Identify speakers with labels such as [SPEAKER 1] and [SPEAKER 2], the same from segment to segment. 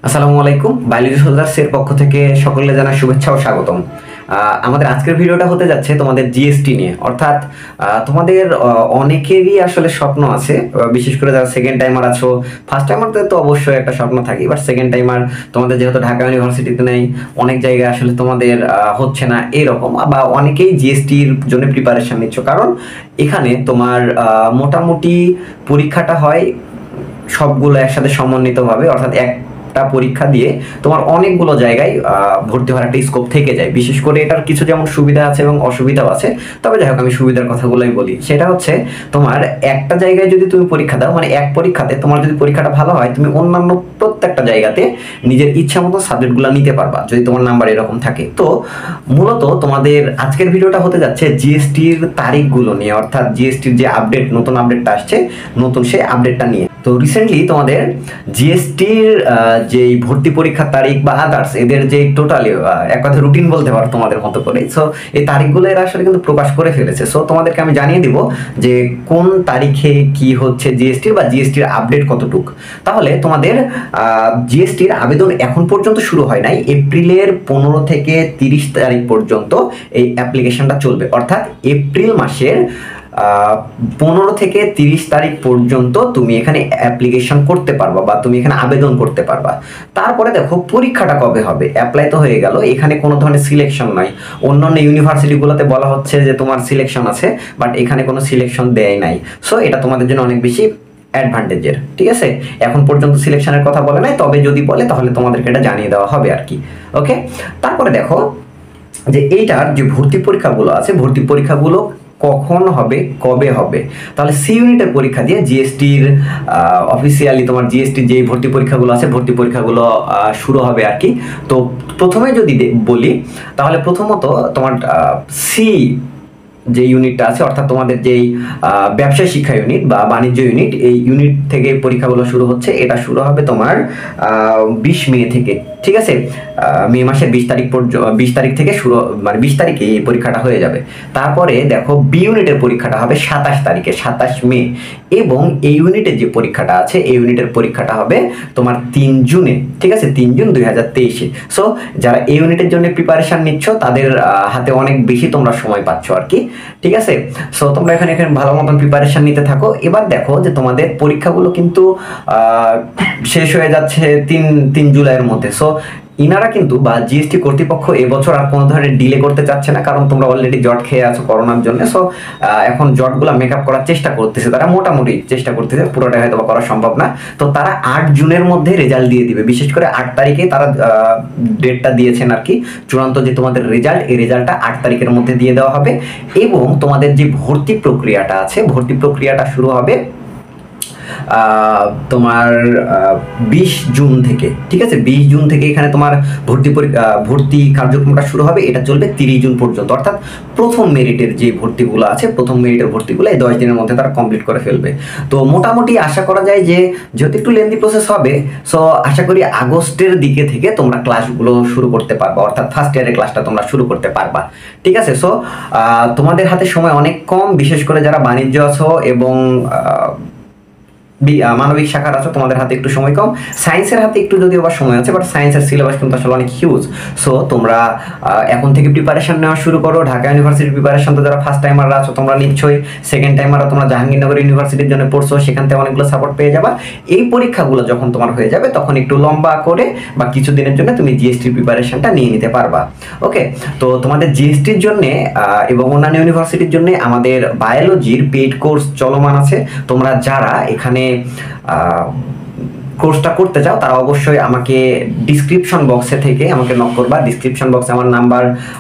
[SPEAKER 1] আসসালামু আলাইকুম। বায়োলজি সোলজার্সের পক্ষ থেকে সকলকে জানাই শুভেচ্ছা ও স্বাগতম। আমাদের আজকের ভিডিওটা হতে যাচ্ছে তোমাদের জিএসটি নিয়ে, অর্থাৎ তোমাদের অনেকেরই আসলে স্বপ্ন আছে, বিশেষ করে যারা সেকেন্ড টাইমার আছো। ফার্স্ট টাইমারদের তো অবশ্যই একটা স্বপ্ন থাকে, বাট সেকেন্ড টাইমার তোমাদের যেহেতু ঢাকা ইউনিভার্সিটিতে নেই, অনেক জায়গায় আসলে তোমাদের হচ্ছে না এরকম, বা অনেকেই জিএসটির জন্য প্রিপারেশন নিচ্ছ, কারণ এখানে তোমার মোটামুটি পরীক্ষাটা হয় সবগুলো একসাথে সমন্বিতভাবে, অর্থাৎ একটা পরীক্ষা দিয়ে তোমার অনেকগুলো জায়গায় ভর্তি হওয়ার একটা স্কোপ থেকে যায়। বিশেষ করে এটার কিছু যেমন সুবিধা আছে এবং অসুবিধাও আছে, তবে যাই হোক আমি সুবিধার কথাগুলোই বলি। সেটা হচ্ছে তোমার একটা জায়গায় যদি তুমি পরীক্ষা দাও, মানে এক পরীক্ষাতে তোমার যদি পরীক্ষাটা ভালো হয়, তুমি অন্যান্য প্রত্যেকটা জায়গাতে নিজের ইচ্ছা মতো সাবজেক্টগুলো নিতে পারবা যদি তোমার নাম্বার এরকম থাকে। তো মূলত তোমাদের আজকের ভিডিওটা হতে যাচ্ছে জিএসটির তারিখগুলো নিয়ে, অর্থাৎ জিএসটির যে আপডেট, নতুন আপডেটটা আসছে, নতুন সেই আপডেটটা নিয়ে। তো রিসেন্টলি তোমাদের জিএসটির যে ভর্তি পরীক্ষার তারিখ বা আদার্স এদের যে টোটালি এক কথা রুটিন বলতে পারো তোমাদের মতো করে, সো এই তারিখগুলো এরা আসলে কিন্তু প্রকাশ করে ফেলেছে। সো তোমাদেরকে আমি জানিয়ে দিব যে কোন তারিখে কি হচ্ছে জিএসটির, বা জিএসটির আপডেট কতটুক। তাহলে তোমাদের জিএসটির আবেদন এখন পর্যন্ত শুরু হয় নাই। এপ্রিলের 15 থেকে 30 তারিখ পর্যন্ত এই অ্যাপ্লিকেশনটা চলবে, অর্থাৎ এপ্রিল মাসের 15 থেকে 30 তারিখ পর্যন্ত তুমি এখানে অ্যাপ্লিকেশন করতে পারবা, বা তুমি এখানে আবেদন করতে পারবা। তারপরে দেখো পরীক্ষাটা কবে হবে। অ্যাপ্লাই তো হয়ে গেল, এখানে কোনো ধরনের সিলেকশন নাই। অন্যান্য ইউনিভার্সিটিগুলোতে বলা হচ্ছে যে তোমার সিলেকশন আছে, বাট এখানে কোনো সিলেকশন দেয় নাই। সো এটা তোমাদের জন্য অনেক বেশি অ্যাডভান্টেজের, ঠিক আছে। এখন পর্যন্ত সিলেকশনের কথা বলে নাই, তবে যদি বলে তাহলে তোমাদেরকে এটা জানিয়ে দেওয়া হবে আর কি। ওকে, তারপরে দেখো যে এইটার যে ভর্তি পরীক্ষাগুলো আছে, ভর্তি পরীক্ষাগুলো কখন হবে, কবে হবে। তাহলে সি ইউনিটের পরীক্ষা দিয়ে জিএসটির অফিসিয়ালি তোমার জিএসটির যে ভর্তি পরীক্ষাগুলো আছে, ভর্তি পরীক্ষাগুলো শুরু হবে আর কি। তো প্রথমে যদি বলি, তাহলে প্রথমত তোমার সি যে ইউনিটটা আছে, অর্থাৎ তোমাদের যেই ব্যবসায় শিক্ষা ইউনিট বা বাণিজ্য ইউনিট, এই ইউনিট থেকে পরীক্ষাগুলো শুরু হচ্ছে। এটা শুরু হবে তোমার 20 মে থেকে, ঠিক আছে। মে মাসের 20 তারিখ পর্যন্ত, 20 তারিখ থেকে শুরু, মানে 20 তারিখে এই পরীক্ষাটা হয়ে যাবে। তারপরে দেখো বি ইউনিটের পরীক্ষাটা হবে 27 তারিখে, 27 মে। এবং এই ইউনিটের যে পরীক্ষাটা আছে, এই ইউনিটের পরীক্ষাটা হবে তোমার 3 জুনে, ঠিক আছে, 3 জুন 2023-এ। সো যারা এই ইউনিটের জন্য প্রিপারেশন নিচ্ছ, তাদের হাতে অনেক বেশি তোমরা সময় পাচ্ছ আর কি, ঠিক আছে। সো তোমরা এখানে ভালো মতন প্রিপারেশন নিতে থাকো। এবার দেখো যে তোমাদের পরীক্ষাগুলো কিন্তু শেষ হয়ে যাচ্ছে 3 জুলাইয়ের মধ্যে। সো ইনারা কিন্তু বা জিএসটি কর্তৃপক্ষ এবছর আর কোনো ধরনের ডিলে করতে চাচ্ছে না, কারণ তোমরা অলরেডি জট খেয়ে আছো করোনার জন্য। সো এখন জটগুলো মেকআপ করার চেষ্টা করতেছে, তারা মোটামুটি চেষ্টা করতেছে, পুরোটা হয়তো করা সম্ভব না। তো তারা 8 জুনের মধ্যে রেজাল্ট দিয়ে দিবে। বিশেষ করে 8 তারিখে তারা ডেটটা দিয়েছেন আর কি, চূড়ান্ত যে তোমাদের রেজাল্ট, এই রেজাল্টটা 8 তারিখের মধ্যে দিয়ে দেওয়া হবে। এবং তোমাদের যে ভর্তি প্রক্রিয়াটা আছে, ভর্তি প্রক্রিয়াটা শুরু হবে তোমার 20 জুন থেকে, ঠিক আছে। 20 জুন থেকে এখানে তোমার ভর্তি কার্যক্রমটা শুরু হবে। এটা চলবে 30 জুন পর্যন্ত, অর্থাৎ প্রথম মেরিটের যে ভর্তিগুলো আছে, প্রথম মেরিটের ভর্তিগুলো এই 10 দিনের মধ্যে তারা কমপ্লিট করে ফেলবে। তো মোটামুটি আশা করা যায় যে যেহেতু একটু লেন্দি প্রসেস হবে, সো আশা করি আগস্টের দিকে থেকে তোমরা ক্লাসগুলো শুরু করতে পারবা, অর্থাৎ ফার্স্ট ইয়ারের ক্লাসটা তোমরা শুরু করতে পারবা, ঠিক আছে। সো তোমাদের হাতে সময় অনেক কম, বিশেষ করে যারা বাণিজ্য আছো এবং মানবিক শাখার আছো, তোমাদের হাতে একটু সময় কম। সায়েন্সের হাতে একটু যদিও বা সময় আছে, বাট সায়েন্সের সিলেবাস কিন্তু আসলে অনেক হিউজ। সো তোমরা এখন থেকে প্রিপারেশন নেওয়া শুরু করো। ঢাকা ইউনিভার্সিটির প্রিপারেশন তো যারা ফার্স্ট টাইমাররা আছো তোমরা নিচ্ছই, সেকেন্ড টাইমাররা তোমরা জাহাঙ্গীরনগর ইউনিভার্সিটির জন্য পড়ছো, সেখান থেকে অনেকগুলো সাপোর্ট পেয়ে যাবা। এই পরীক্ষাগুলো যখন তোমার হয়ে যাবে, তখন একটু লম্বা করে বা কিছুদিনের জন্য তুমি জিএসটির প্রিপারেশনটা নিয়ে নিতে পারবা। ওকে, তো তোমাদের জিএসটির জন্য এবং অন্যান্য ইউনিভার্সিটির জন্য আমাদের বায়োলজির পেইড কোর্স চলমান আছে। তোমরা যারা এখানে কোর্সটা করতে চাও, তারা অবশ্যই আমাকে ডিসক্রিপশন বক্সে থেকে আমাকে নক করবা। ডিসক্রিপশন বক্সে আমার নাম্বার,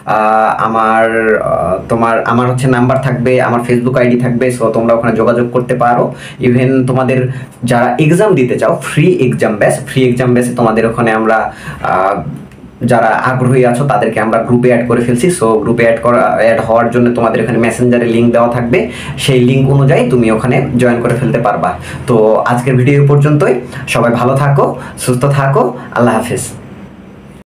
[SPEAKER 1] আমার হচ্ছে নাম্বার থাকবে, আমার ফেসবুক আইডি থাকবে। সো তোমরা ওখানে যোগাযোগ করতে পারো। ইভেন তোমাদের যারা এক্সাম দিতে চাও, ফ্রি এক্সাম ব্যাচ তোমাদের ওখানে আমরা যারা আগ্রহী আছো তাদেরকে আমরা গ্রুপে অ্যাড করে ফেলছি। সো গ্রুপে অ্যাড হওয়ার জন্য তোমাদের এখানে মেসেঞ্জারে লিঙ্ক দেওয়া থাকবে, সেই লিঙ্ক অনুযায়ী তুমি ওখানে জয়েন করে ফেলতে পারবা। তো আজকের ভিডিও পর্যন্তই। সবাই ভালো থাকো, সুস্থ থাকো, আল্লাহ হাফেজ।